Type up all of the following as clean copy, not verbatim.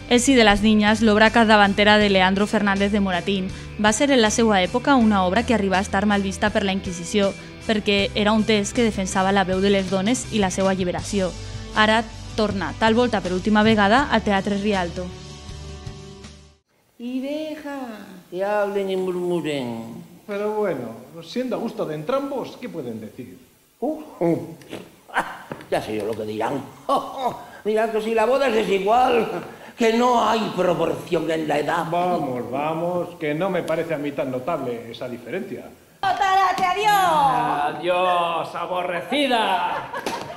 El sí de les niñas, l'obra capdavantera de Leandro Fernández de Moratín, va ser en la seva època una obra que arriba a estar mal vista per la Inquisició, perquè era un text que defensava la veu de les dones i la seva alliberació. Ara torna, tal volta per última vegada, al Teatre Rialto. Y deja que hablen y murmuren. Pero bueno, siendo a gusto de entrambos, ¿qué pueden decir? Ya sé yo lo que dirán. Dirán que si la boda es desigual, que no hay proporción en la edad. Vamos, vamos, que no me parece a mí tan notable esa diferencia. ¡Tarate, adiós! ¡Adiós, aborrecida!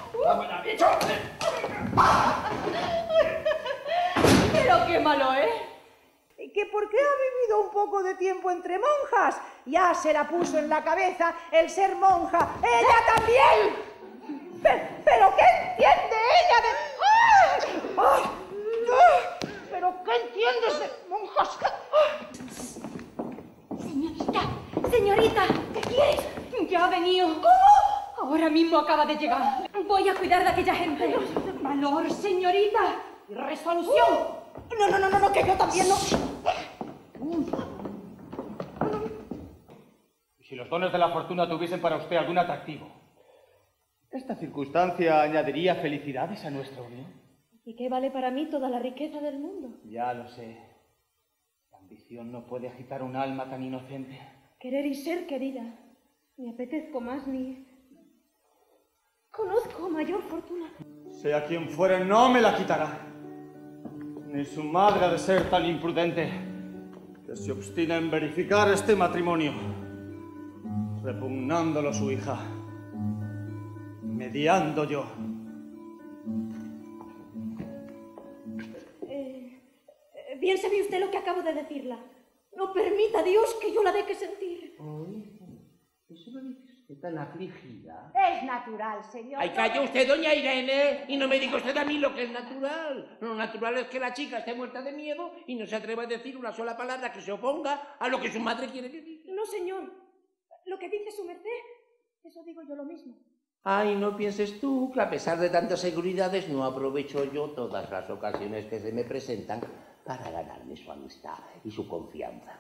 Pero qué malo, ¿eh? Que porque ha vivido un poco de tiempo entre monjas, ya se la puso en la cabeza el ser monja. ¡Ella también! ¿Pero qué entiende ella de...? ¡Ay! ¿Pero qué entiendes de monjas? Señorita, ¿qué quieres? Ya ha venido. ¿Cómo? Ahora mismo acaba de llegar. Voy a cuidar de aquella gente. Valor, señorita. Y resolución. No, que yo también no... ¿Y si los dones de la fortuna tuviesen para usted algún atractivo? ¿Esta circunstancia añadiría felicidades a nuestra unión? ¿Y qué vale para mí toda la riqueza del mundo? Ya lo sé. La ambición no puede agitar un alma tan inocente. Querer y ser querida. Ni apetezco más ni... conozco mayor fortuna. Sea quien fuere, no me la quitará. Ni su madre ha de ser tan imprudente que se obstina en verificar este matrimonio, repugnándolo su hija, mediando yo. Bien sabe usted lo que acabo de decirla. No permita Dios que yo la deje sentir. ¿Eso lo dice usted tan afligida? Es natural, señor. ¡Ay, calla usted, doña Irene! Y no me diga usted a mí lo que es natural. Lo natural es que la chica esté muerta de miedo y no se atreva a decir una sola palabra que se oponga a lo que su madre quiere decir. No, señor. Lo que dice su merced, eso digo yo lo mismo. Ay, no pienses tú que a pesar de tantas seguridades no aprovecho yo todas las ocasiones que se me presentan para ganarme su amistad y su confianza.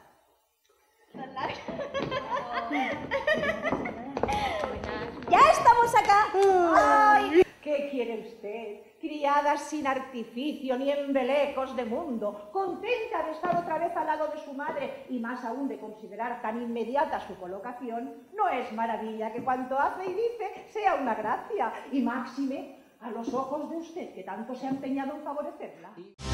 ¡Ya estamos acá! ¡Ay! ¿Qué quiere usted? Criada sin artificio ni embelecos de mundo, contenta de estar otra vez al lado de su madre y más aún de considerar tan inmediata su colocación, no es maravilla que cuanto hace y dice sea una gracia, y máxime a los ojos de usted que tanto se ha empeñado en favorecerla.